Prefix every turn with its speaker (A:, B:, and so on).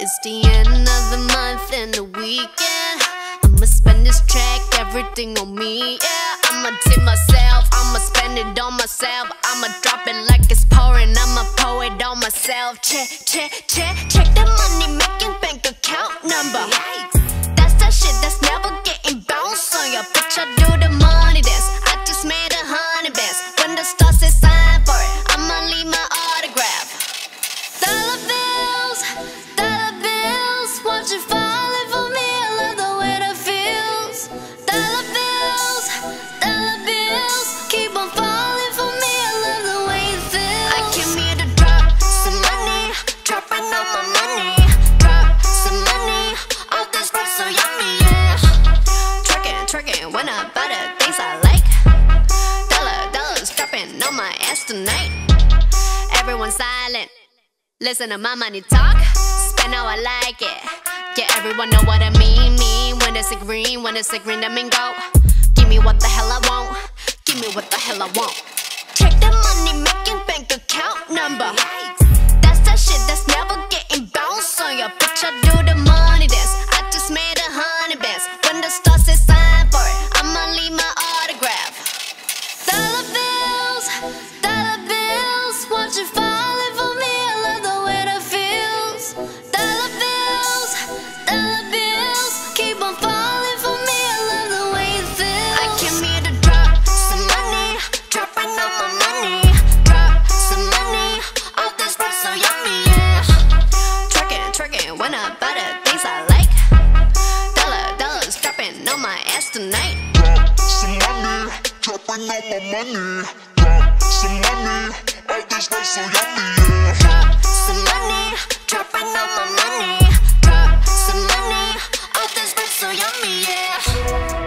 A: It's the end of the month and the weekend. I'ma spend this track, everything on me, yeah. I'ma tip myself, I'ma spend it on myself. I'ma drop it like it's pouring, I'ma pour it on myself. Check the money making bank account number. That's that shit that's never getting bounced on your bitch. I do the money dance, I just made 100 bands. When the stars say sign for it, I'ma leave my autograph. Dollar bills, watch it falling for me. I love the way that feels. Dollar bills, keep on falling for me. I love the way it feels. I came here to drop some money, dropping all my money. Drop some money, all this stuff so yummy, yeah. Tricking, when I buy the things I like. Dollars dropping on my ass tonight. Everyone silent, listen to my money talk. Spend how I like it. Yeah, everyone know what I mean. When it's a green, that mean go. Give me what the hell I want. Give me what the hell I want. Check the money making bank account number. That's that shit that's never getting bounced on your bitch. I do the money dance, I just made 100 bands. When the stars say sign for it, I'ma leave my autograph. Dollar bills, watch it falling for me. I love the way that feels. Dollar bills, keep on falling for me. I love the way it feels. I came here to drop some money, dropping all my money. Drop some money, all this stuff so yummy, yeah. Tricking, when I buy the things I like. Dollars dropping on my ass tonight.
B: Drop some money, dropping all my money. Drop some money, all this stuff so yummy, yeah.
A: Drop some money, dropping all my money. Drop some money, all this stuff so yummy, yeah.